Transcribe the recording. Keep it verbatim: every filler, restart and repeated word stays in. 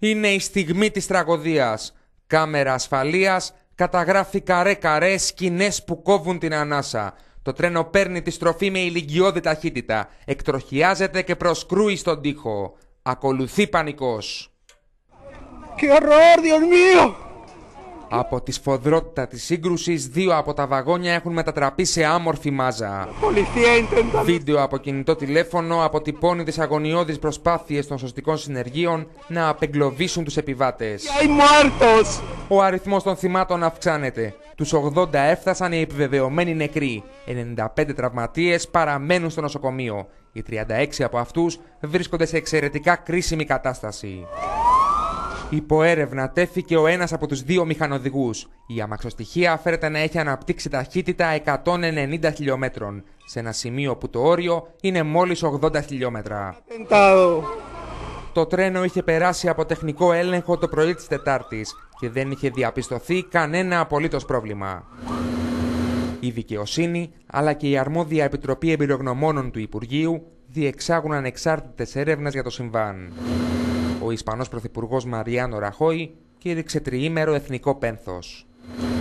Είναι η στιγμή της τραγωδίας. Κάμερα ασφαλείας καταγράφει καρέ-καρέ σκηνές που κόβουν την ανάσα. Το τρένο παίρνει τη στροφή με ηλικιώδη ταχύτητα. Εκτροχιάζεται και προσκρούει στον τοίχο. Ακολουθεί πανικός. ¡Qué horror, Dios mío! Από τη σφοδρότητα της σύγκρουσης, δύο από τα βαγόνια έχουν μετατραπεί σε άμορφη μάζα. Βίντεο από κινητό τηλέφωνο αποτυπώνει τις αγωνιώδεις προσπάθειες των σωστικών συνεργείων να απεγκλωβίσουν τους επιβάτες. Ο αριθμός των θυμάτων αυξάνεται. Τους ογδόντα έφτασαν οι επιβεβαιωμένοι νεκροί. ενενήντα πέντε τραυματίες παραμένουν στο νοσοκομείο. Οι τριάντα έξι από αυτούς βρίσκονται σε εξαιρετικά κρίσιμη κατάσταση. Υπό έρευνα τέθηκε ο ένας από τους δύο μηχανοδηγούς. Η αμαξοστοιχεία φέρεται να έχει αναπτύξει ταχύτητα εκατόν ενενήντα χιλιόμετρων, σε ένα σημείο που το όριο είναι μόλις ογδόντα χιλιόμετρα. Το τρένο είχε περάσει από τεχνικό έλεγχο το πρωί της Τετάρτης και δεν είχε διαπιστωθεί κανένα απολύτως πρόβλημα. Η δικαιοσύνη αλλά και η αρμόδια Επιτροπή Εμπειρογνωμόνων του Υπουργείου διεξάγουν ανεξάρτητες έρευνες για το συμβάν. Ο Ισπανός Πρωθυπουργός Μαριάνο Ραχόι κήρυξε τριήμερο εθνικό πένθος.